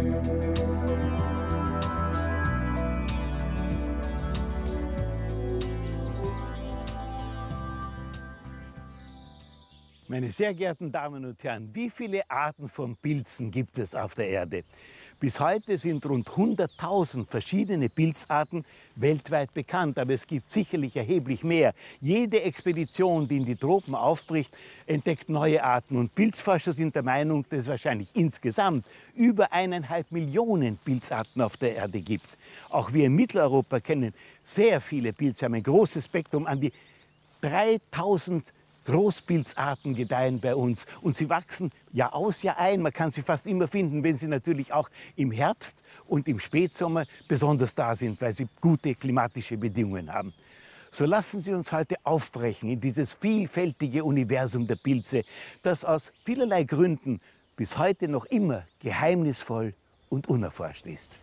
Meine sehr geehrten Damen und Herren, wie viele Arten von Pilzen gibt es auf der Erde? Bis heute sind rund 100.000 verschiedene Pilzarten weltweit bekannt, aber es gibt sicherlich erheblich mehr. Jede Expedition, die in die Tropen aufbricht, entdeckt neue Arten. Und Pilzforscher sind der Meinung, dass es wahrscheinlich insgesamt über 1,5 Millionen Pilzarten auf der Erde gibt. Auch wir in Mitteleuropa kennen sehr viele Pilze, haben ein großes Spektrum. An die 3.000 Großpilzarten gedeihen bei uns und sie wachsen Jahr aus, Jahr ein. Man kann sie fast immer finden, wenn sie natürlich auch im Herbst und im Spätsommer besonders da sind, weil sie gute klimatische Bedingungen haben. So lassen Sie uns heute aufbrechen in dieses vielfältige Universum der Pilze, das aus vielerlei Gründen bis heute noch immer geheimnisvoll und unerforscht ist.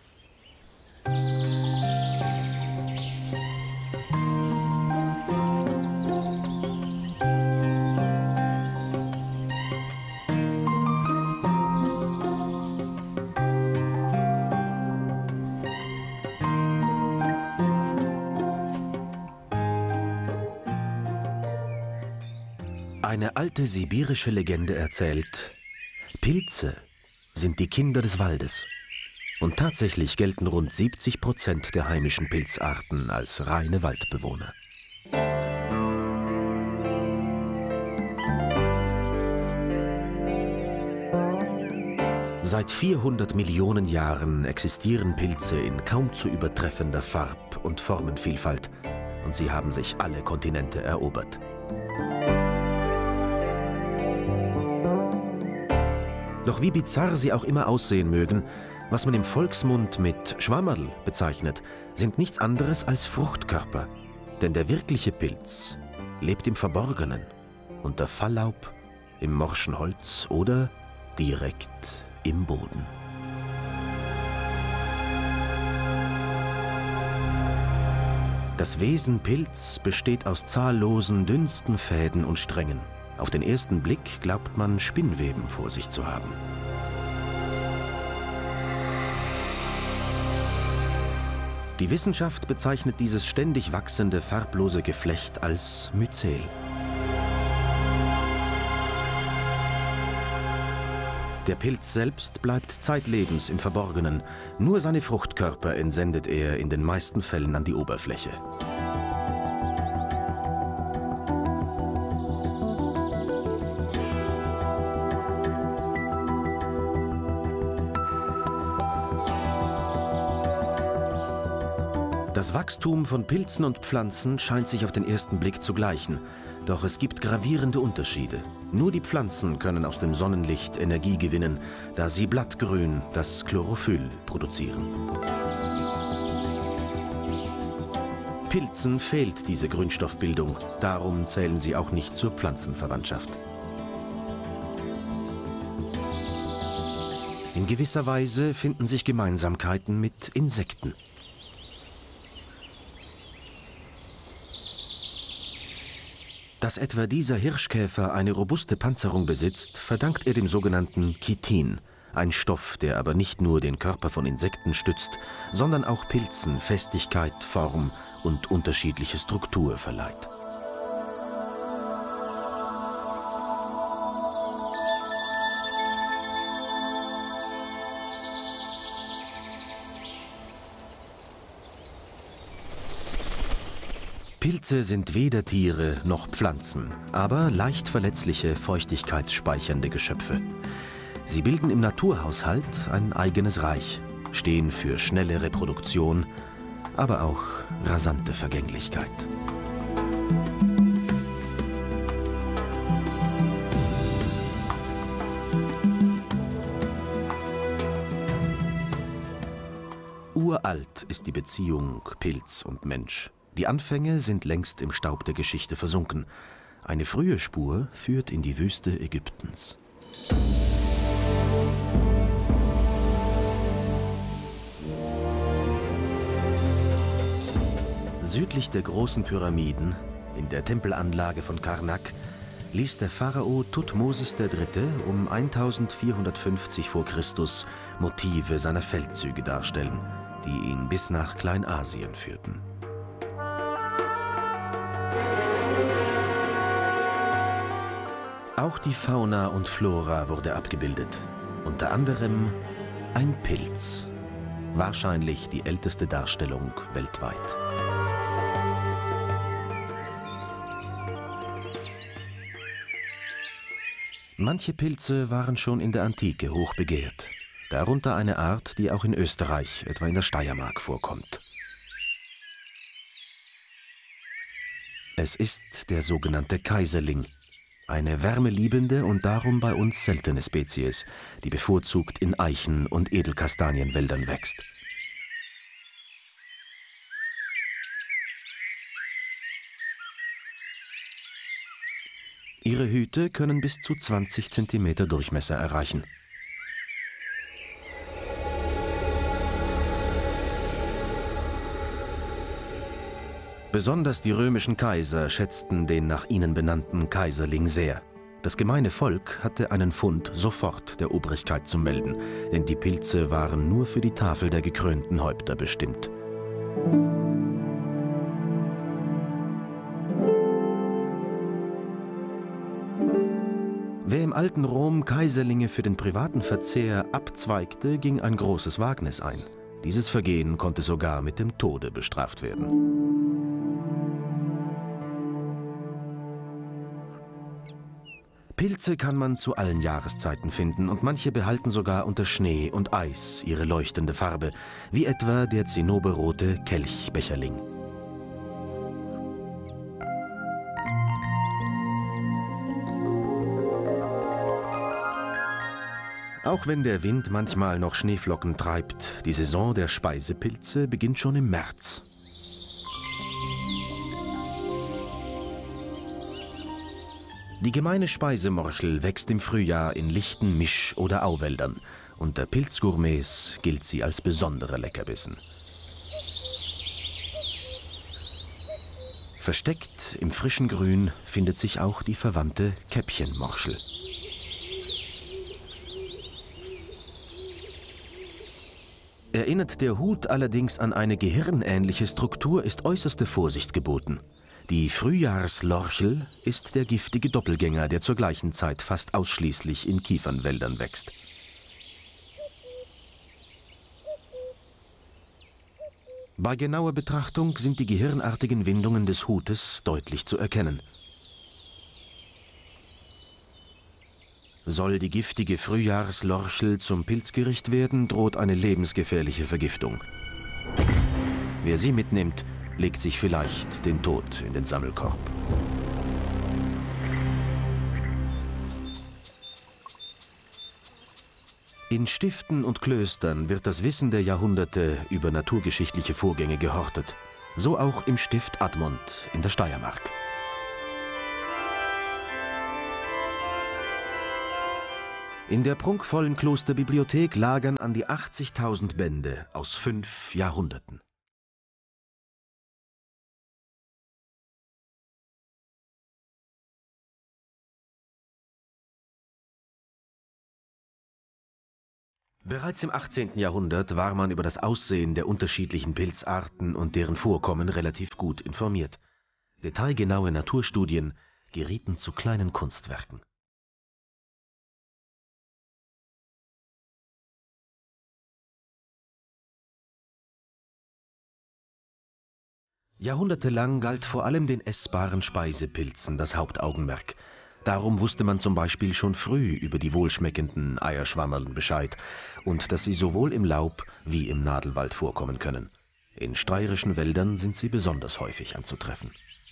Eine alte sibirische Legende erzählt, Pilze sind die Kinder des Waldes. Und tatsächlich gelten rund 70% der heimischen Pilzarten als reine Waldbewohner. Seit 400 Millionen Jahren existieren Pilze in kaum zu übertreffender Farb- und Formenvielfalt. Und sie haben sich alle Kontinente erobert. Doch wie bizarr sie auch immer aussehen mögen, was man im Volksmund mit Schwammerl bezeichnet, sind nichts anderes als Fruchtkörper. Denn der wirkliche Pilz lebt im Verborgenen, unter Falllaub, im morschen Holz oder direkt im Boden. Das Wesen Pilz besteht aus zahllosen, dünnsten Fäden und Strängen. Auf den ersten Blick glaubt man, Spinnweben vor sich zu haben. Die Wissenschaft bezeichnet dieses ständig wachsende, farblose Geflecht als Myzel. Der Pilz selbst bleibt zeitlebens im Verborgenen. Nur seine Fruchtkörper entsendet er in den meisten Fällen an die Oberfläche. Das Wachstum von Pilzen und Pflanzen scheint sich auf den ersten Blick zu gleichen. Doch es gibt gravierende Unterschiede. Nur die Pflanzen können aus dem Sonnenlicht Energie gewinnen, da sie Blattgrün, das Chlorophyll, produzieren. Pilzen fehlt diese Grünstoffbildung, darum zählen sie auch nicht zur Pflanzenverwandtschaft. In gewisser Weise finden sich Gemeinsamkeiten mit Insekten. Dass etwa dieser Hirschkäfer eine robuste Panzerung besitzt, verdankt er dem sogenannten Chitin, ein Stoff, der aber nicht nur den Körper von Insekten stützt, sondern auch Pilzen Festigkeit, Form und unterschiedliche Struktur verleiht. Pilze sind weder Tiere noch Pflanzen, aber leicht verletzliche, feuchtigkeitsspeichernde Geschöpfe. Sie bilden im Naturhaushalt ein eigenes Reich, stehen für schnelle Reproduktion, aber auch rasante Vergänglichkeit. Uralt ist die Beziehung Pilz und Mensch. Die Anfänge sind längst im Staub der Geschichte versunken. Eine frühe Spur führt in die Wüste Ägyptens. Südlich der großen Pyramiden, in der Tempelanlage von Karnak, ließ der Pharao Thutmosis III. Um 1450 v. Chr. Motive seiner Feldzüge darstellen, die ihn bis nach Kleinasien führten. Auch die Fauna und Flora wurde abgebildet, unter anderem ein Pilz, wahrscheinlich die älteste Darstellung weltweit. Manche Pilze waren schon in der Antike hoch begehrt, darunter eine Art, die auch in Österreich, etwa in der Steiermark, vorkommt. Es ist der sogenannte Kaiserling, eine wärmeliebende und darum bei uns seltene Spezies, die bevorzugt in Eichen- und Edelkastanienwäldern wächst. Ihre Hüte können bis zu 20 cm Durchmesser erreichen. Besonders die römischen Kaiser schätzten den nach ihnen benannten Kaiserling sehr. Das gemeine Volk hatte einen Fund sofort der Obrigkeit zu melden, denn die Pilze waren nur für die Tafel der gekrönten Häupter bestimmt. Wer im alten Rom Kaiserlinge für den privaten Verzehr abzweigte, ging ein großes Wagnis ein. Dieses Vergehen konnte sogar mit dem Tode bestraft werden. Pilze kann man zu allen Jahreszeiten finden und manche behalten sogar unter Schnee und Eis ihre leuchtende Farbe, wie etwa der zinnoberrote Kelchbecherling. Auch wenn der Wind manchmal noch Schneeflocken treibt, die Saison der Speisepilze beginnt schon im März. Die gemeine Speisemorchel wächst im Frühjahr in lichten Misch- oder Auwäldern. Unter Pilzgourmets gilt sie als besonderer Leckerbissen. Versteckt im frischen Grün findet sich auch die verwandte Käppchenmorchel. Erinnert der Hut allerdings an eine gehirnähnliche Struktur, ist äußerste Vorsicht geboten. Die Frühjahrslorchel ist der giftige Doppelgänger, der zur gleichen Zeit fast ausschließlich in Kiefernwäldern wächst. Bei genauer Betrachtung sind die gehirnartigen Windungen des Hutes deutlich zu erkennen. Soll die giftige Frühjahrslorchel zum Pilzgericht werden, droht eine lebensgefährliche Vergiftung. Wer sie mitnimmt, legt sich vielleicht den Tod in den Sammelkorb. In Stiften und Klöstern wird das Wissen der Jahrhunderte über naturgeschichtliche Vorgänge gehortet. So auch im Stift Admont in der Steiermark. In der prunkvollen Klosterbibliothek lagern an die 80.000 Bände aus 5 Jahrhunderten. Bereits im 18. Jahrhundert war man über das Aussehen der unterschiedlichen Pilzarten und deren Vorkommen relativ gut informiert. Detailgenaue Naturstudien gerieten zu kleinen Kunstwerken. Jahrhundertelang galt vor allem den essbaren Speisepilzen das Hauptaugenmerk. Darum wusste man zum Beispiel schon früh über die wohlschmeckenden Eierschwammerln Bescheid und dass sie sowohl im Laub wie im Nadelwald vorkommen können. In steirischen Wäldern sind sie besonders häufig anzutreffen.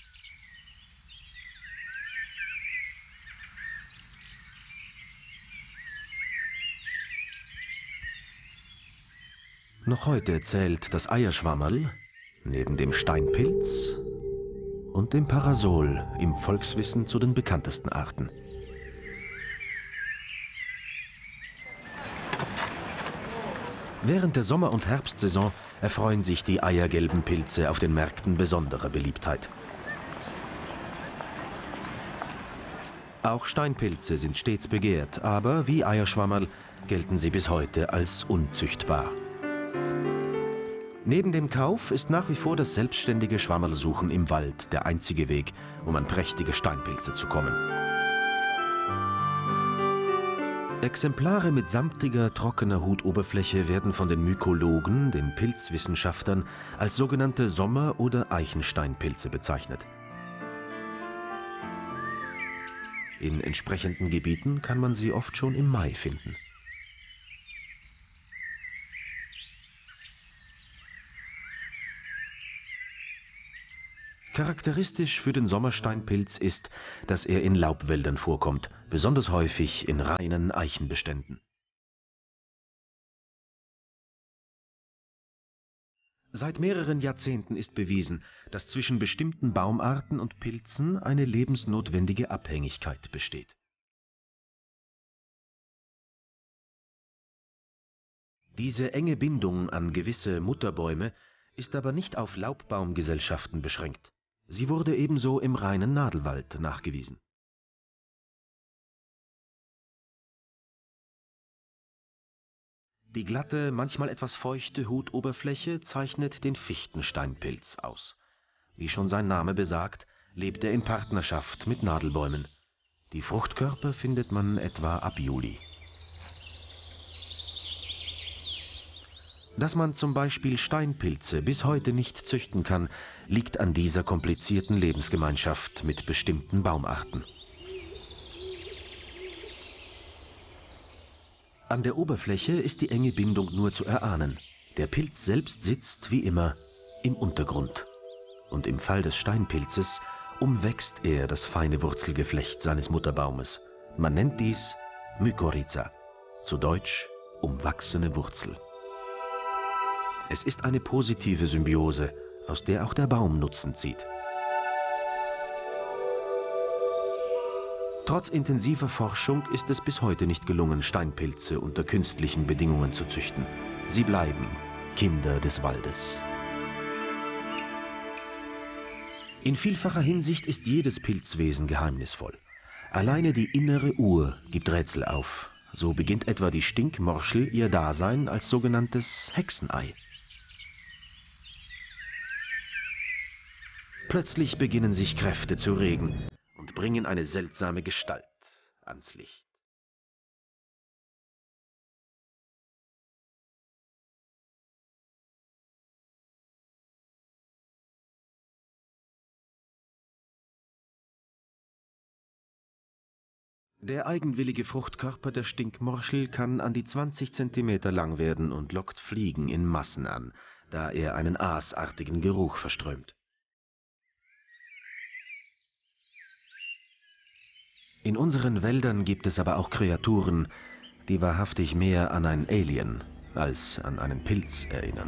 Noch heute zählt das Eierschwammerl neben dem Steinpilz und dem Parasol im Volkswissen zu den bekanntesten Arten. Während der Sommer- und Herbstsaison erfreuen sich die eiergelben Pilze auf den Märkten besonderer Beliebtheit. Auch Steinpilze sind stets begehrt, aber wie Eierschwammerl gelten sie bis heute als unzüchtbar. Neben dem Kauf ist nach wie vor das selbstständige Schwammerlsuchen im Wald der einzige Weg, um an prächtige Steinpilze zu kommen. Exemplare mit samtiger, trockener Hutoberfläche werden von den Mykologen, den Pilzwissenschaftlern, als sogenannte Sommer- oder Eichensteinpilze bezeichnet. In entsprechenden Gebieten kann man sie oft schon im Mai finden. Charakteristisch für den Sommersteinpilz ist, dass er in Laubwäldern vorkommt, besonders häufig in reinen Eichenbeständen. Seit mehreren Jahrzehnten ist bewiesen, dass zwischen bestimmten Baumarten und Pilzen eine lebensnotwendige Abhängigkeit besteht. Diese enge Bindung an gewisse Mutterbäume ist aber nicht auf Laubbaumgesellschaften beschränkt. Sie wurde ebenso im reinen Nadelwald nachgewiesen. Die glatte, manchmal etwas feuchte Hutoberfläche zeichnet den Fichtensteinpilz aus. Wie schon sein Name besagt, lebt er in Partnerschaft mit Nadelbäumen. Die Fruchtkörper findet man etwa ab Juli. Dass man zum Beispiel Steinpilze bis heute nicht züchten kann, liegt an dieser komplizierten Lebensgemeinschaft mit bestimmten Baumarten. An der Oberfläche ist die enge Bindung nur zu erahnen. Der Pilz selbst sitzt, wie immer, im Untergrund. Und im Fall des Steinpilzes umwächst er das feine Wurzelgeflecht seines Mutterbaumes. Man nennt dies Mykorrhiza, zu Deutsch umwachsene Wurzel. Es ist eine positive Symbiose, aus der auch der Baum Nutzen zieht. Trotz intensiver Forschung ist es bis heute nicht gelungen, Steinpilze unter künstlichen Bedingungen zu züchten. Sie bleiben Kinder des Waldes. In vielfacher Hinsicht ist jedes Pilzwesen geheimnisvoll. Alleine die innere Uhr gibt Rätsel auf. So beginnt etwa die Stinkmorchel ihr Dasein als sogenanntes Hexenei. Plötzlich beginnen sich Kräfte zu regen und bringen eine seltsame Gestalt ans Licht. Der eigenwillige Fruchtkörper der Stinkmorchel kann an die 20 cm lang werden und lockt Fliegen in Massen an, da er einen aasartigen Geruch verströmt. In unseren Wäldern gibt es aber auch Kreaturen, die wahrhaftig mehr an ein Alien als an einen Pilz erinnern.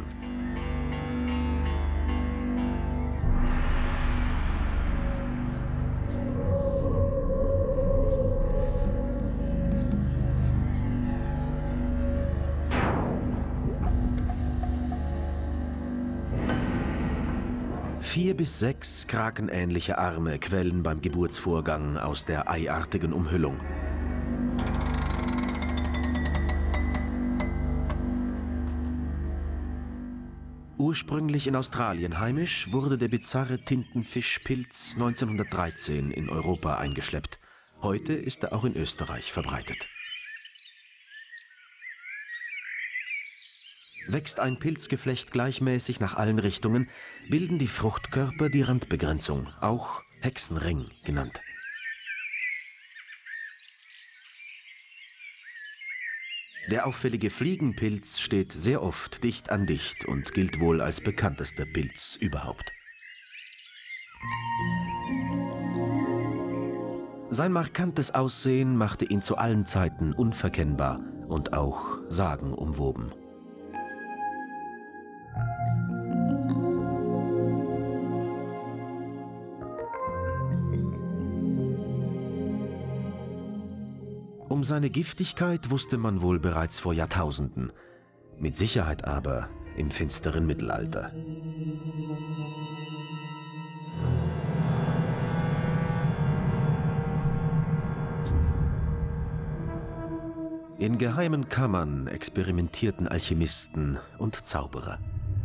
Vier bis sechs krakenähnliche Arme quellen beim Geburtsvorgang aus der eiartigen Umhüllung. Ursprünglich in Australien heimisch, wurde der bizarre Tintenfischpilz 1913 in Europa eingeschleppt. Heute ist er auch in Österreich verbreitet. Wächst ein Pilzgeflecht gleichmäßig nach allen Richtungen, bilden die Fruchtkörper die Randbegrenzung, auch Hexenring genannt. Der auffällige Fliegenpilz steht sehr oft dicht an dicht und gilt wohl als bekanntester Pilz überhaupt. Sein markantes Aussehen machte ihn zu allen Zeiten unverkennbar und auch sagenumwoben. Um seine Giftigkeit wusste man wohl bereits vor Jahrtausenden, mit Sicherheit aber im finsteren Mittelalter. In geheimen Kammern experimentierten Alchemisten und Zauberer.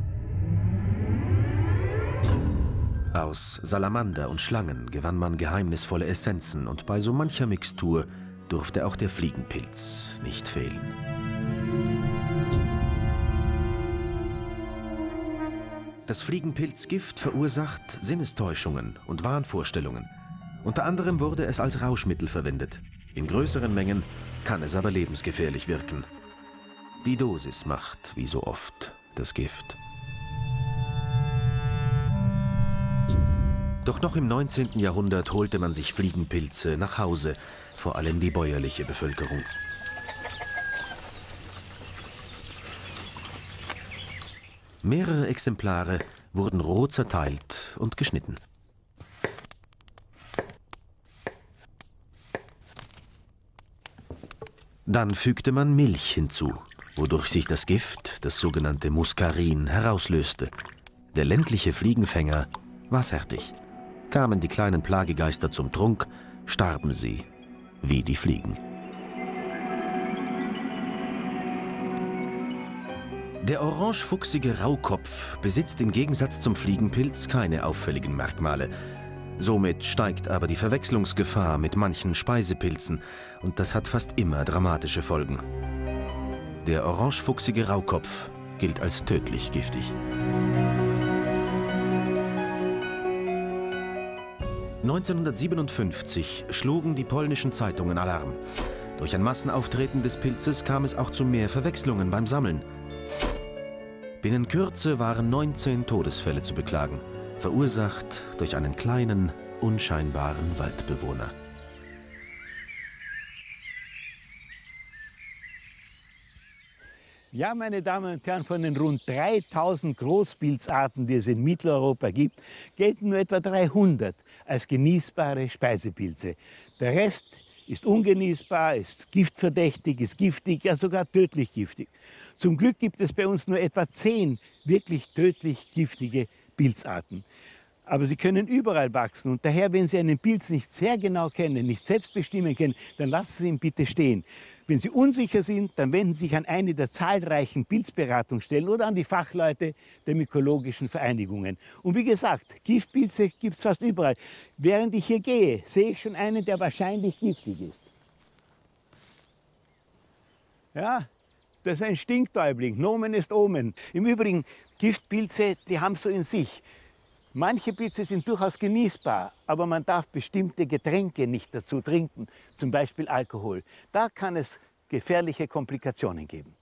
Aus Salamander und Schlangen gewann man geheimnisvolle Essenzen und bei so mancher Mixtur durfte auch der Fliegenpilz nicht fehlen. Das Fliegenpilzgift verursacht Sinnestäuschungen und Wahnvorstellungen. Unter anderem wurde es als Rauschmittel verwendet. In größeren Mengen kann es aber lebensgefährlich wirken. Die Dosis macht, wie so oft, das Gift. Doch noch im 19. Jahrhundert holte man sich Fliegenpilze nach Hause, vor allem die bäuerliche Bevölkerung. Mehrere Exemplare wurden roh zerteilt und geschnitten. Dann fügte man Milch hinzu, wodurch sich das Gift, das sogenannte Muskarin, herauslöste. Der ländliche Fliegenfänger war fertig. Kamen die kleinen Plagegeister zum Trunk, starben sie, wie die Fliegen. Der orangefuchsige Raukopf besitzt im Gegensatz zum Fliegenpilz keine auffälligen Merkmale. Somit steigt aber die Verwechslungsgefahr mit manchen Speisepilzen und das hat fast immer dramatische Folgen. Der orangefuchsige Raukopf gilt als tödlich giftig. 1957 schlugen die polnischen Zeitungen Alarm. Durch ein Massenauftreten des Pilzes kam es auch zu mehr Verwechslungen beim Sammeln. Binnen Kürze waren 19 Todesfälle zu beklagen, verursacht durch einen kleinen, unscheinbaren Waldbewohner. Ja, meine Damen und Herren, von den rund 3000 Großpilzarten, die es in Mitteleuropa gibt, gelten nur etwa 300 als genießbare Speisepilze. Der Rest ist ungenießbar, ist giftverdächtig, ist giftig, ja sogar tödlich giftig. Zum Glück gibt es bei uns nur etwa 10 wirklich tödlich giftige Pilzarten. Aber sie können überall wachsen und daher, wenn Sie einen Pilz nicht sehr genau kennen, nicht selbst bestimmen können, dann lassen Sie ihn bitte stehen. Wenn Sie unsicher sind, dann wenden Sie sich an eine der zahlreichen Pilzberatungsstellen oder an die Fachleute der mykologischen Vereinigungen. Und wie gesagt, Giftpilze gibt es fast überall. Während ich hier gehe, sehe ich schon einen, der wahrscheinlich giftig ist. Ja, das ist ein Stinktäubling. Nomen ist Omen. Im Übrigen, Giftpilze, die haben so in sich. Manche Pilze sind durchaus genießbar, aber man darf bestimmte Getränke nicht dazu trinken, zum Beispiel Alkohol. Da kann es gefährliche Komplikationen geben.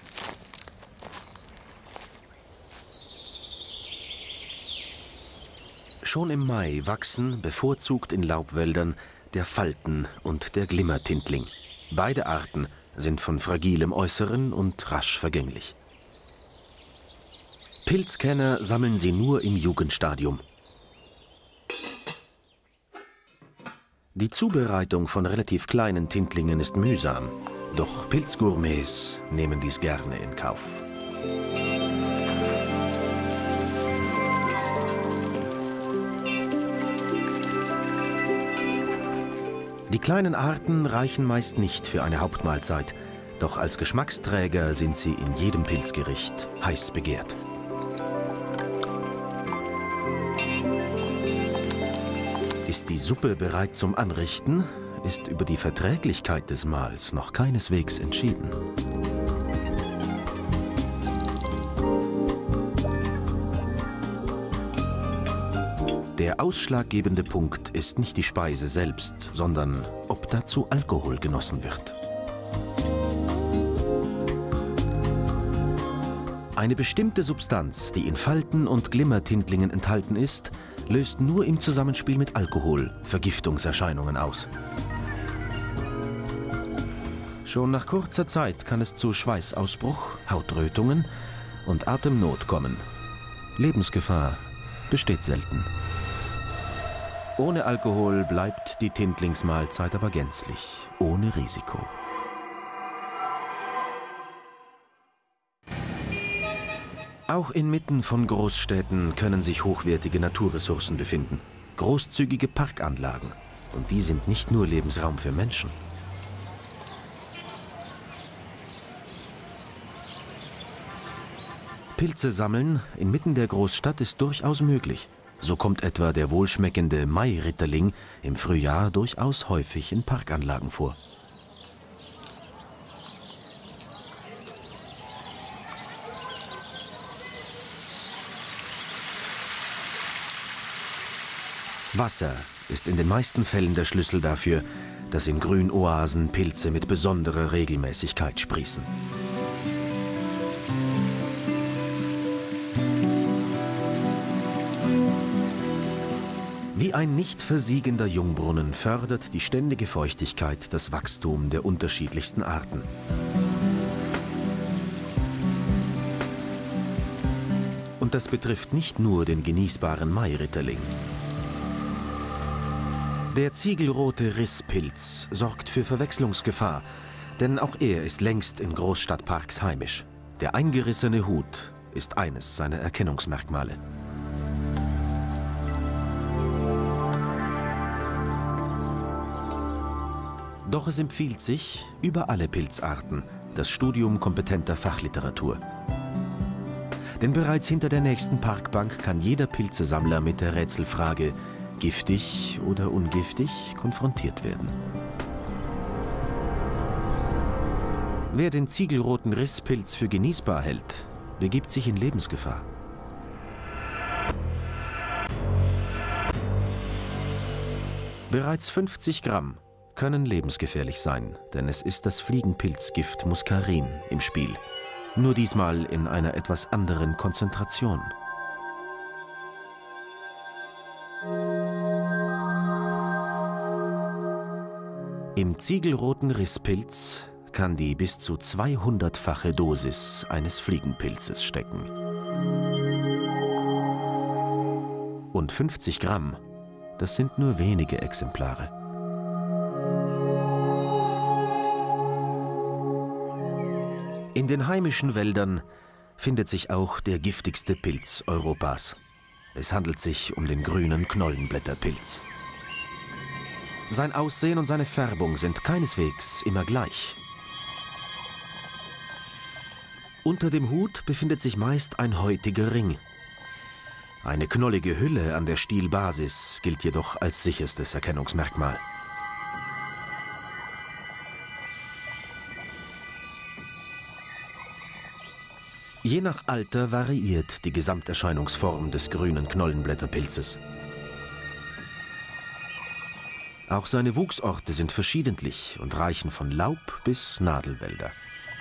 Schon im Mai wachsen, bevorzugt in Laubwäldern, der Falten- und der Glimmertintling. Beide Arten sind von fragilem Äußeren und rasch vergänglich. Pilzkenner sammeln sie nur im Jugendstadium. Die Zubereitung von relativ kleinen Tintlingen ist mühsam, doch Pilzgourmets nehmen dies gerne in Kauf. Die kleinen Arten reichen meist nicht für eine Hauptmahlzeit, doch als Geschmacksträger sind sie in jedem Pilzgericht heiß begehrt. Ist die Suppe bereit zum Anrichten, ist über die Verträglichkeit des Mahls noch keineswegs entschieden. Der ausschlaggebende Punkt ist nicht die Speise selbst, sondern ob dazu Alkohol genossen wird. Eine bestimmte Substanz, die in Falten- und Glimmertintlingen enthalten ist, löst nur im Zusammenspiel mit Alkohol Vergiftungserscheinungen aus. Schon nach kurzer Zeit kann es zu Schweißausbruch, Hautrötungen und Atemnot kommen. Lebensgefahr besteht selten. Ohne Alkohol bleibt die Tintlingsmahlzeit aber gänzlich ohne Risiko. Auch inmitten von Großstädten können sich hochwertige Naturressourcen befinden. Großzügige Parkanlagen. Und die sind nicht nur Lebensraum für Menschen. Pilze sammeln inmitten der Großstadt ist durchaus möglich. So kommt etwa der wohlschmeckende Mairitterling im Frühjahr durchaus häufig in Parkanlagen vor. Wasser ist in den meisten Fällen der Schlüssel dafür, dass in Grünoasen Pilze mit besonderer Regelmäßigkeit sprießen. Wie ein nicht versiegender Jungbrunnen fördert die ständige Feuchtigkeit das Wachstum der unterschiedlichsten Arten. Und das betrifft nicht nur den genießbaren Mairitterling. Der ziegelrote Risspilz sorgt für Verwechslungsgefahr, denn auch er ist längst in Großstadtparks heimisch. Der eingerissene Hut ist eines seiner Erkennungsmerkmale. Doch es empfiehlt sich, über alle Pilzarten, das Studium kompetenter Fachliteratur. Denn bereits hinter der nächsten Parkbank kann jeder Pilzesammler mit der Rätselfrage giftig oder ungiftig konfrontiert werden. Wer den ziegelroten Risspilz für genießbar hält, begibt sich in Lebensgefahr. Bereits 50 Gramm können lebensgefährlich sein, denn es ist das Fliegenpilzgift Muscarin im Spiel. Nur diesmal in einer etwas anderen Konzentration. Im ziegelroten Risspilz kann die bis zu 200-fache Dosis eines Fliegenpilzes stecken. Und 50 Gramm, das sind nur wenige Exemplare. In den heimischen Wäldern findet sich auch der giftigste Pilz Europas. Es handelt sich um den grünen Knollenblätterpilz. Sein Aussehen und seine Färbung sind keineswegs immer gleich. Unter dem Hut befindet sich meist ein häutiger Ring. Eine knollige Hülle an der Stielbasis gilt jedoch als sicherstes Erkennungsmerkmal. Je nach Alter variiert die Gesamterscheinungsform des grünen Knollenblätterpilzes. Auch seine Wuchsorte sind verschiedentlich und reichen von Laub- bis Nadelwälder.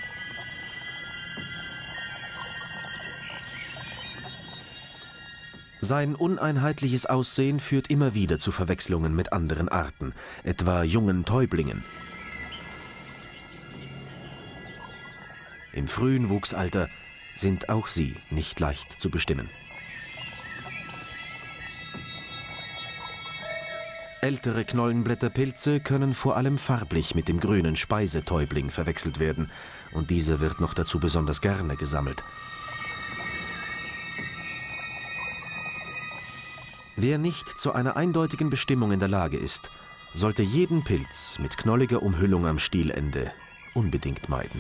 Sein uneinheitliches Aussehen führt immer wieder zu Verwechslungen mit anderen Arten, etwa jungen Täublingen. Im frühen Wuchsalter sind auch sie nicht leicht zu bestimmen. Ältere Knollenblätterpilze können vor allem farblich mit dem grünen Speisetäubling verwechselt werden und dieser wird noch dazu besonders gerne gesammelt. Wer nicht zu einer eindeutigen Bestimmung in der Lage ist, sollte jeden Pilz mit knolliger Umhüllung am Stielende unbedingt meiden.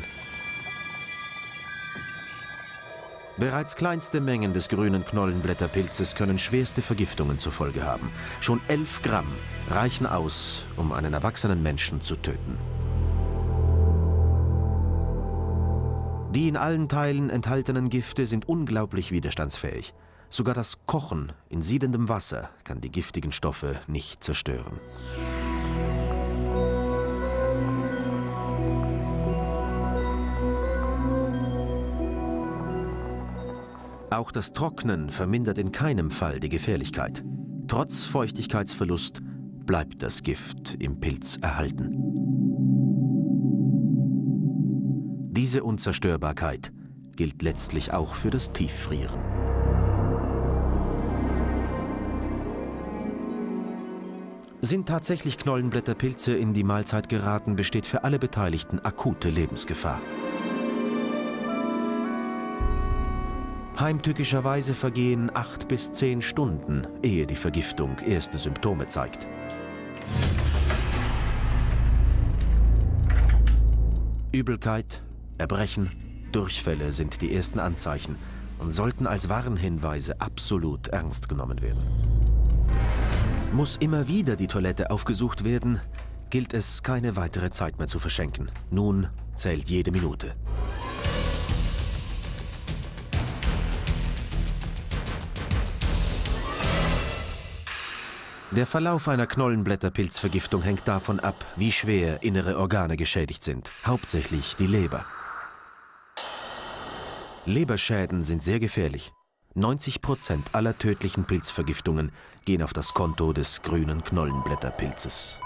Bereits kleinste Mengen des grünen Knollenblätterpilzes können schwerste Vergiftungen zur Folge haben. Schon 11 Gramm reichen aus, um einen erwachsenen Menschen zu töten. Die in allen Teilen enthaltenen Gifte sind unglaublich widerstandsfähig. Sogar das Kochen in siedendem Wasser kann die giftigen Stoffe nicht zerstören. Auch das Trocknen vermindert in keinem Fall die Gefährlichkeit. Trotz Feuchtigkeitsverlust bleibt das Gift im Pilz erhalten. Diese Unzerstörbarkeit gilt letztlich auch für das Tieffrieren. Sind tatsächlich Knollenblätterpilze in die Mahlzeit geraten, besteht für alle Beteiligten akute Lebensgefahr. Heimtückischerweise vergehen 8 bis 10 Stunden, ehe die Vergiftung erste Symptome zeigt. Übelkeit, Erbrechen, Durchfälle sind die ersten Anzeichen und sollten als Warnhinweise absolut ernst genommen werden. Muss immer wieder die Toilette aufgesucht werden, gilt es, keine weitere Zeit mehr zu verschenken. Nun zählt jede Minute. Der Verlauf einer Knollenblätterpilzvergiftung hängt davon ab, wie schwer innere Organe geschädigt sind, hauptsächlich die Leber. Leberschäden sind sehr gefährlich. 90% aller tödlichen Pilzvergiftungen gehen auf das Konto des grünen Knollenblätterpilzes.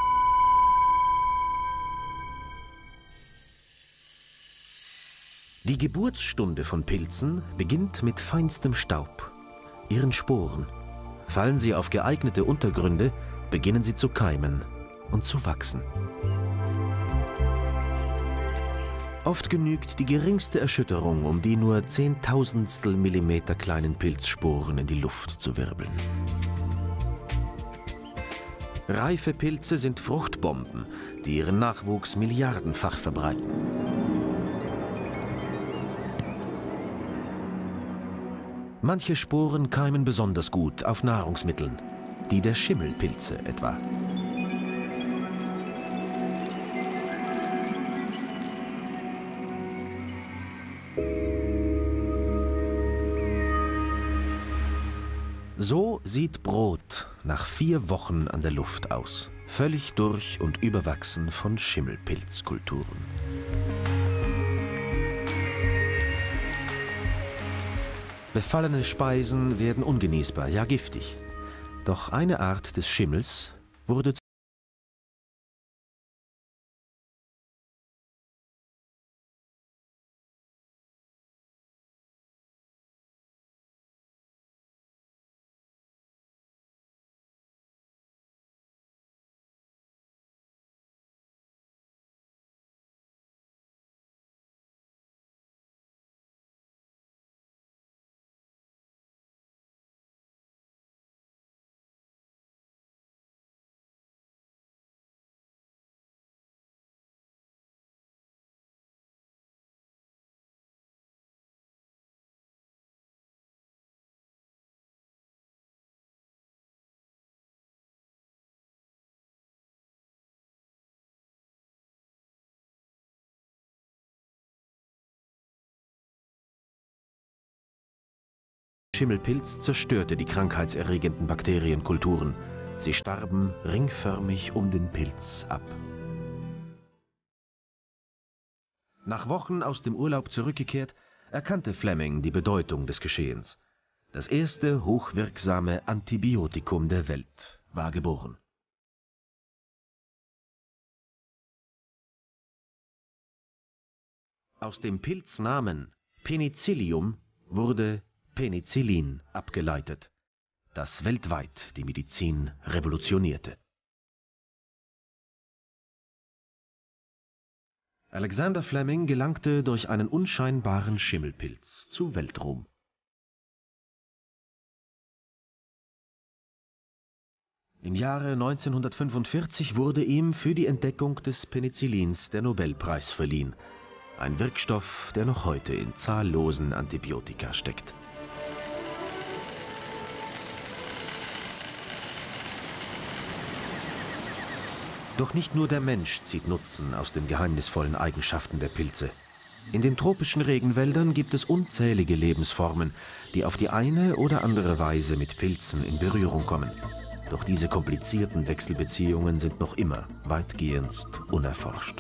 Die Geburtsstunde von Pilzen beginnt mit feinstem Staub, ihren Sporen. Fallen sie auf geeignete Untergründe, beginnen sie zu keimen und zu wachsen. Oft genügt die geringste Erschütterung, um die nur Zehntausendstel Millimeter kleinen Pilzsporen in die Luft zu wirbeln. Reife Pilze sind Fruchtbomben, die ihren Nachwuchs milliardenfach verbreiten. Manche Sporen keimen besonders gut auf Nahrungsmitteln, die der Schimmelpilze etwa. So sieht Brot nach 4 Wochen an der Luft aus, völlig durch und überwachsen von Schimmelpilzkulturen. Befallene Speisen werden ungenießbar, ja giftig. Doch eine Art des Schimmels wurde Schimmelpilz zerstörte die krankheitserregenden Bakterienkulturen. Sie starben ringförmig um den Pilz ab. Nach Wochen aus dem Urlaub zurückgekehrt, erkannte Fleming die Bedeutung des Geschehens. Das erste hochwirksame Antibiotikum der Welt war geboren. Aus dem Pilznamen Penicillium wurde Penicillin abgeleitet, das weltweit die Medizin revolutionierte. Alexander Fleming gelangte durch einen unscheinbaren Schimmelpilz zu Weltruhm. Im Jahre 1945 wurde ihm für die Entdeckung des Penicillins der Nobelpreis verliehen, ein Wirkstoff, der noch heute in zahllosen Antibiotika steckt. Doch nicht nur der Mensch zieht Nutzen aus den geheimnisvollen Eigenschaften der Pilze. In den tropischen Regenwäldern gibt es unzählige Lebensformen, die auf die eine oder andere Weise mit Pilzen in Berührung kommen. Doch diese komplizierten Wechselbeziehungen sind noch immer weitgehend unerforscht.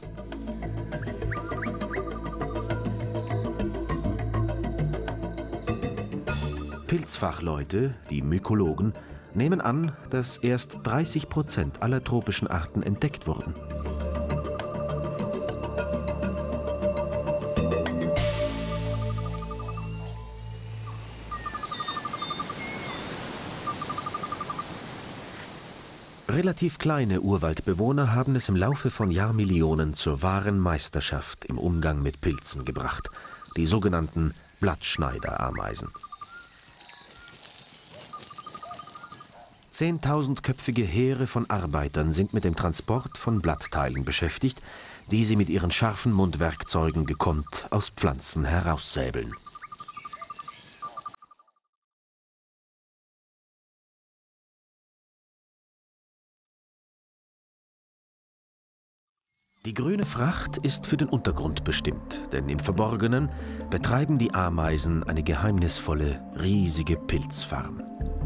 Pilzfachleute, die Mykologen, nehmen an, dass erst 30% aller tropischen Arten entdeckt wurden. Relativ kleine Urwaldbewohner haben es im Laufe von Jahrmillionen zur wahren Meisterschaft im Umgang mit Pilzen gebracht, die sogenannten Blattschneiderameisen. 10.000-köpfige Heere von Arbeitern sind mit dem Transport von Blattteilen beschäftigt, die sie mit ihren scharfen Mundwerkzeugen gekonnt aus Pflanzen heraussäbeln. Die grüne Fracht ist für den Untergrund bestimmt, denn im Verborgenen betreiben die Ameisen eine geheimnisvolle, riesige Pilzfarm.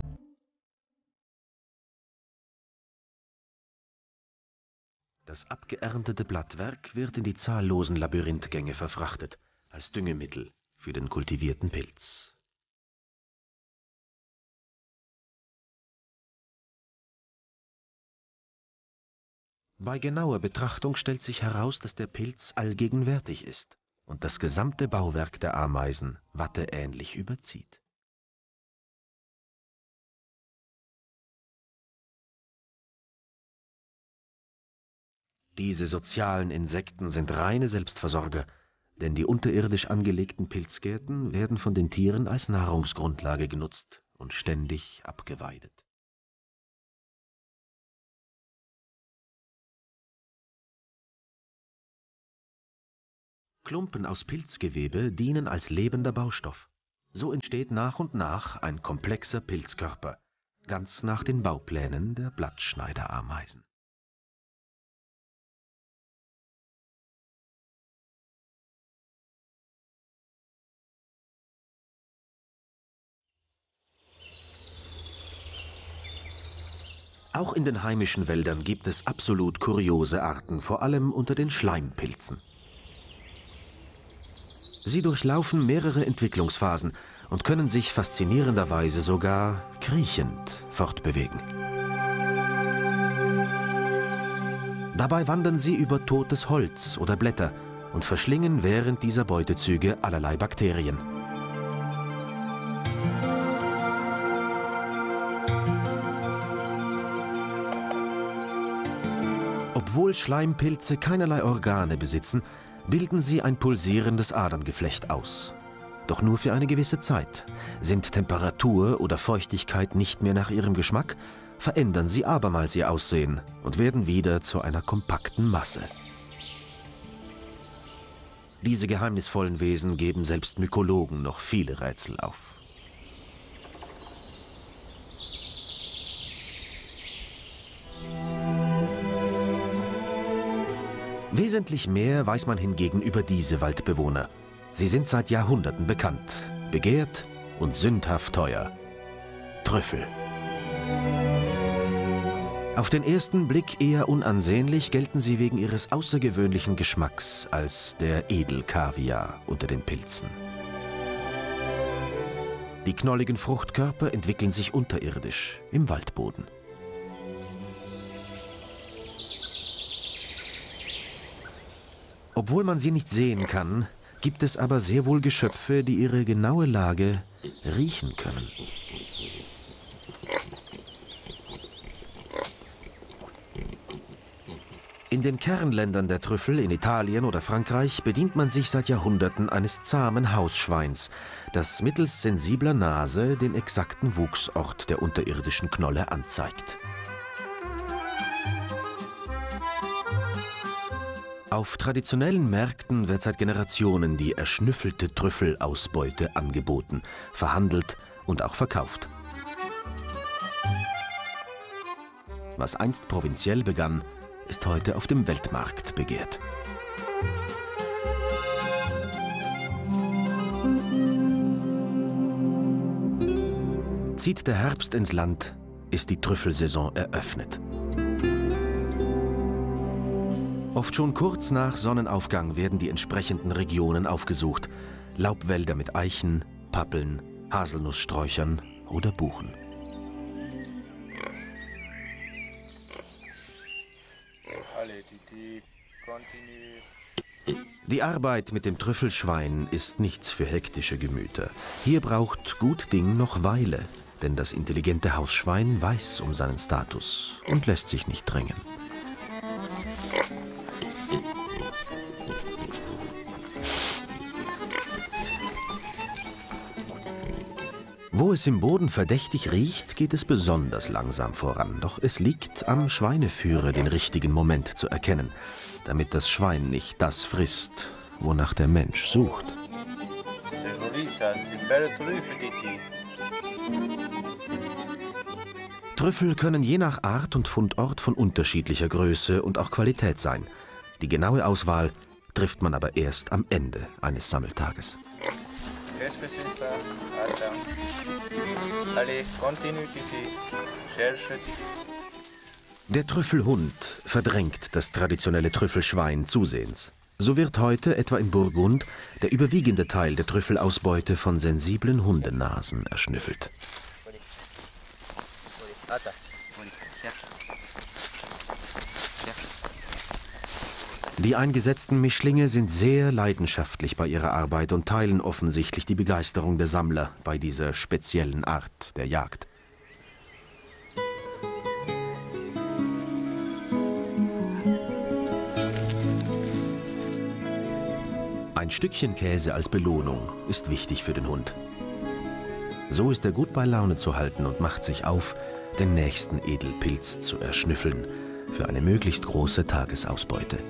Das abgeerntete Blattwerk wird in die zahllosen Labyrinthgänge verfrachtet, als Düngemittel für den kultivierten Pilz. Bei genauer Betrachtung stellt sich heraus, dass der Pilz allgegenwärtig ist und das gesamte Bauwerk der Ameisen watteähnlich überzieht. Diese sozialen Insekten sind reine Selbstversorger, denn die unterirdisch angelegten Pilzgärten werden von den Tieren als Nahrungsgrundlage genutzt und ständig abgeweidet. Klumpen aus Pilzgewebe dienen als lebender Baustoff. So entsteht nach und nach ein komplexer Pilzkörper, ganz nach den Bauplänen der Blattschneiderameisen. Auch in den heimischen Wäldern gibt es absolut kuriose Arten, vor allem unter den Schleimpilzen. Sie durchlaufen mehrere Entwicklungsphasen und können sich faszinierenderweise sogar kriechend fortbewegen. Dabei wandern sie über totes Holz oder Blätter und verschlingen während dieser Beutezüge allerlei Bakterien. Obwohl Schleimpilze keinerlei Organe besitzen, bilden sie ein pulsierendes Aderngeflecht aus. Doch nur für eine gewisse Zeit. Sind Temperatur oder Feuchtigkeit nicht mehr nach ihrem Geschmack, verändern sie abermals ihr Aussehen und werden wieder zu einer kompakten Masse. Diese geheimnisvollen Wesen geben selbst Mykologen noch viele Rätsel auf. Wesentlich mehr weiß man hingegen über diese Waldbewohner. Sie sind seit Jahrhunderten bekannt, begehrt und sündhaft teuer. Trüffel. Auf den ersten Blick eher unansehnlich, gelten sie wegen ihres außergewöhnlichen Geschmacks als der Edelkaviar unter den Pilzen. Die knolligen Fruchtkörper entwickeln sich unterirdisch im Waldboden. Obwohl man sie nicht sehen kann, gibt es aber sehr wohl Geschöpfe, die ihre genaue Lage riechen können. In den Kernländern der Trüffel, in Italien oder Frankreich, bedient man sich seit Jahrhunderten eines zahmen Hausschweins, das mittels sensibler Nase den exakten Wuchsort der unterirdischen Knolle anzeigt. Auf traditionellen Märkten wird seit Generationen die erschnüffelte Trüffelausbeute angeboten, verhandelt und auch verkauft. Was einst provinziell begann, ist heute auf dem Weltmarkt begehrt. Zieht der Herbst ins Land, ist die Trüffelsaison eröffnet. Oft schon kurz nach Sonnenaufgang werden die entsprechenden Regionen aufgesucht. Laubwälder mit Eichen, Pappeln, Haselnusssträuchern oder Buchen. Die Arbeit mit dem Trüffelschwein ist nichts für hektische Gemüter. Hier braucht gut Ding noch Weile, denn das intelligente Hausschwein weiß um seinen Status und lässt sich nicht drängen. Wo es im Boden verdächtig riecht, geht es besonders langsam voran. Doch es liegt am Schweineführer, den richtigen Moment zu erkennen, damit das Schwein nicht das frisst, wonach der Mensch sucht. Trüffel können je nach Art und Fundort von unterschiedlicher Größe und auch Qualität sein. Die genaue Auswahl trifft man aber erst am Ende eines Sammeltages. Der Trüffelhund verdrängt das traditionelle Trüffelschwein zusehends. So wird heute, etwa in Burgund, der überwiegende Teil der Trüffelausbeute von sensiblen Hundenasen erschnüffelt. Die eingesetzten Mischlinge sind sehr leidenschaftlich bei ihrer Arbeit und teilen offensichtlich die Begeisterung der Sammler bei dieser speziellen Art der Jagd. Ein Stückchen Käse als Belohnung ist wichtig für den Hund. So ist er gut bei Laune zu halten und macht sich auf, den nächsten Edelpilz zu erschnüffeln für eine möglichst große Tagesausbeute.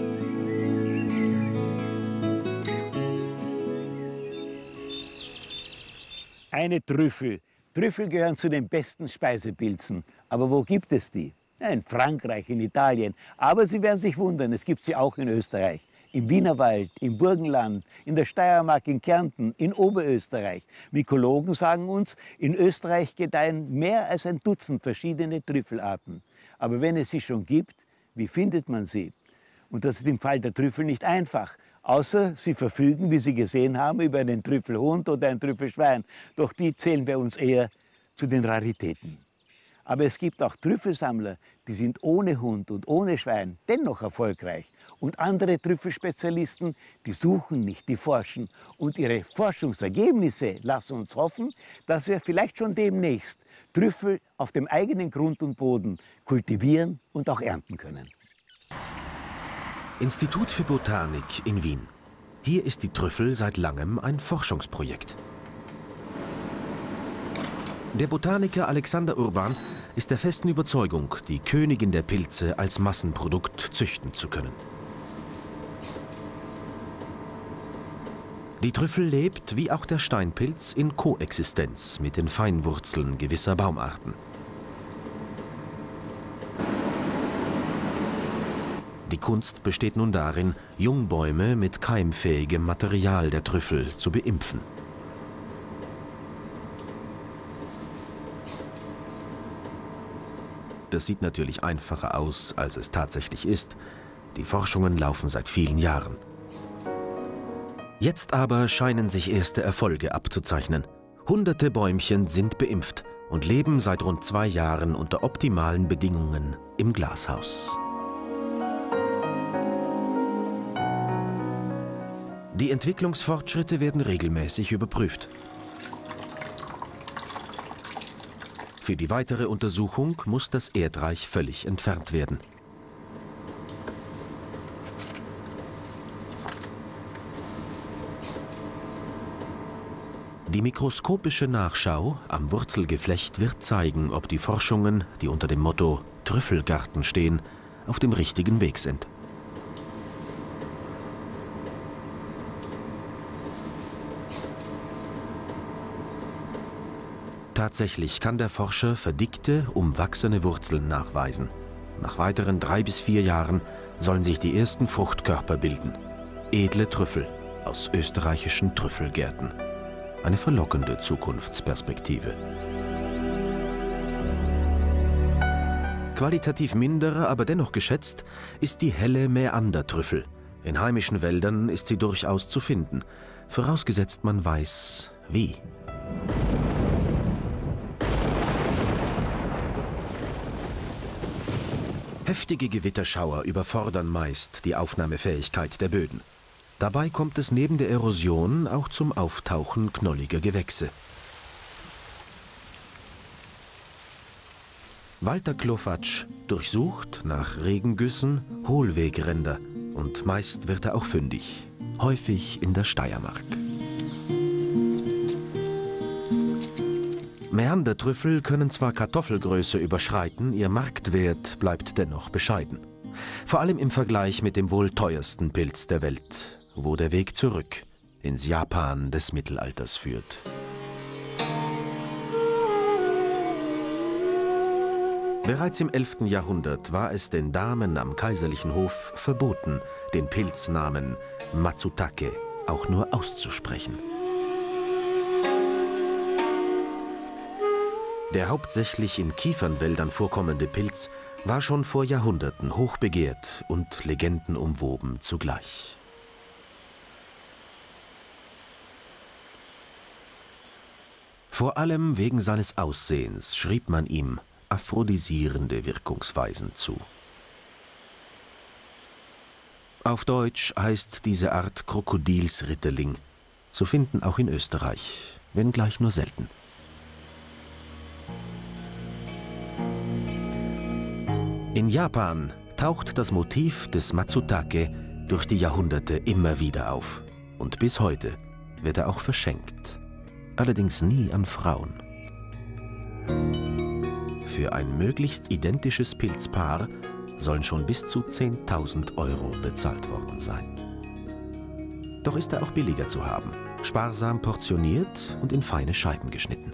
Eine Trüffel. Trüffel gehören zu den besten Speisepilzen. Aber wo gibt es die? Ja, in Frankreich, in Italien. Aber Sie werden sich wundern, es gibt sie auch in Österreich. Im Wienerwald, im Burgenland, in der Steiermark, in Kärnten, in Oberösterreich. Mykologen sagen uns, in Österreich gedeihen mehr als ein Dutzend verschiedene Trüffelarten. Aber wenn es sie schon gibt, wie findet man sie? Und das ist im Fall der Trüffel nicht einfach. Außer sie verfügen, wie Sie gesehen haben, über einen Trüffelhund oder ein Trüffelschwein. Doch die zählen bei uns eher zu den Raritäten. Aber es gibt auch Trüffelsammler, die sind ohne Hund und ohne Schwein dennoch erfolgreich. Und andere Trüffelspezialisten, die suchen nicht, die forschen. Und ihre Forschungsergebnisse lassen uns hoffen, dass wir vielleicht schon demnächst Trüffel auf dem eigenen Grund und Boden kultivieren und auch ernten können. Institut für Botanik in Wien. Hier ist die Trüffel seit langem ein Forschungsprojekt. Der Botaniker Alexander Urban ist der festen Überzeugung, die Königin der Pilze als Massenprodukt züchten zu können. Die Trüffel lebt, wie auch der Steinpilz, in Koexistenz mit den Feinwurzeln gewisser Baumarten. Die Kunst besteht nun darin, Jungbäume mit keimfähigem Material der Trüffel zu beimpfen. Das sieht natürlich einfacher aus, als es tatsächlich ist. Die Forschungen laufen seit vielen Jahren. Jetzt aber scheinen sich erste Erfolge abzuzeichnen. Hunderte Bäumchen sind beimpft und leben seit rund 2 Jahren unter optimalen Bedingungen im Glashaus. Die Entwicklungsfortschritte werden regelmäßig überprüft. Für die weitere Untersuchung muss das Erdreich völlig entfernt werden. Die mikroskopische Nachschau am Wurzelgeflecht wird zeigen, ob die Forschungen, die unter dem Motto Trüffelgarten stehen, auf dem richtigen Weg sind. Tatsächlich kann der Forscher verdickte, umwachsene Wurzeln nachweisen. Nach weiteren 3 bis 4 Jahren sollen sich die ersten Fruchtkörper bilden. Edle Trüffel aus österreichischen Trüffelgärten. Eine verlockende Zukunftsperspektive. Qualitativ minderer, aber dennoch geschätzt, ist die helle Mäandertrüffel. In heimischen Wäldern ist sie durchaus zu finden, vorausgesetzt man weiß, wie. Heftige Gewitterschauer überfordern meist die Aufnahmefähigkeit der Böden. Dabei kommt es neben der Erosion auch zum Auftauchen knolliger Gewächse. Walter Klofatsch durchsucht nach Regengüssen Hohlwegränder und meist wird er auch fündig, häufig in der Steiermark. Mäandertrüffel können zwar Kartoffelgröße überschreiten, ihr Marktwert bleibt dennoch bescheiden. Vor allem im Vergleich mit dem wohl teuersten Pilz der Welt, wo der Weg zurück ins Japan des Mittelalters führt. Bereits im 11. Jahrhundert war es den Damen am kaiserlichen Hof verboten, den Pilznamen Matsutake auch nur auszusprechen. Der hauptsächlich in Kiefernwäldern vorkommende Pilz war schon vor Jahrhunderten hochbegehrt und legendenumwoben zugleich. Vor allem wegen seines Aussehens schrieb man ihm aphrodisierende Wirkungsweisen zu. Auf Deutsch heißt diese Art Krokodilsritterling, zu finden auch in Österreich, wenngleich nur selten. In Japan taucht das Motiv des Matsutake durch die Jahrhunderte immer wieder auf. Und bis heute wird er auch verschenkt. Allerdings nie an Frauen. Für ein möglichst identisches Pilzpaar sollen schon bis zu 10.000 € bezahlt worden sein. Doch ist er auch billiger zu haben, sparsam portioniert und in feine Scheiben geschnitten.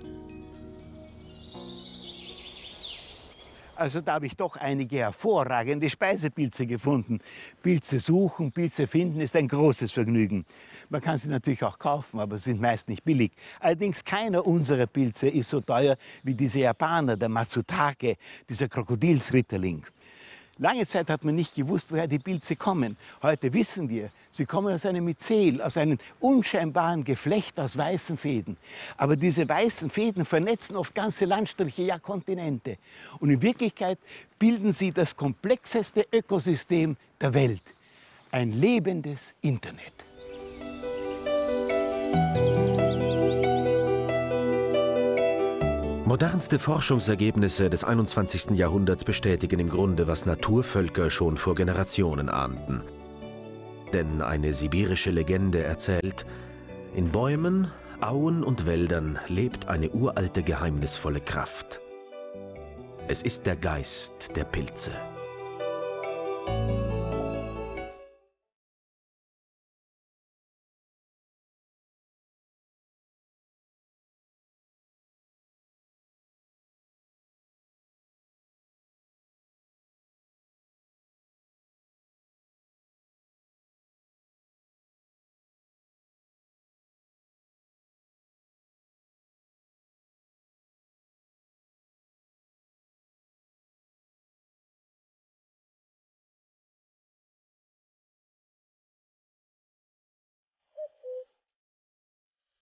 Also da habe ich doch einige hervorragende Speisepilze gefunden. Pilze suchen, Pilze finden ist ein großes Vergnügen. Man kann sie natürlich auch kaufen, aber sie sind meist nicht billig. Allerdings keiner unserer Pilze ist so teuer wie diese Japaner, der Matsutake, dieser Krokodilsritterling. Lange Zeit hat man nicht gewusst, woher die Pilze kommen. Heute wissen wir, sie kommen aus einem Myzel, aus einem unscheinbaren Geflecht aus weißen Fäden. Aber diese weißen Fäden vernetzen oft ganze Landstriche, ja Kontinente. Und in Wirklichkeit bilden sie das komplexeste Ökosystem der Welt. Ein lebendes Internet. Modernste Forschungsergebnisse des 21. Jahrhunderts bestätigen im Grunde, was Naturvölker schon vor Generationen ahnten. Denn eine sibirische Legende erzählt, in Bäumen, Auen und Wäldern lebt eine uralte, geheimnisvolle Kraft. Es ist der Geist der Pilze.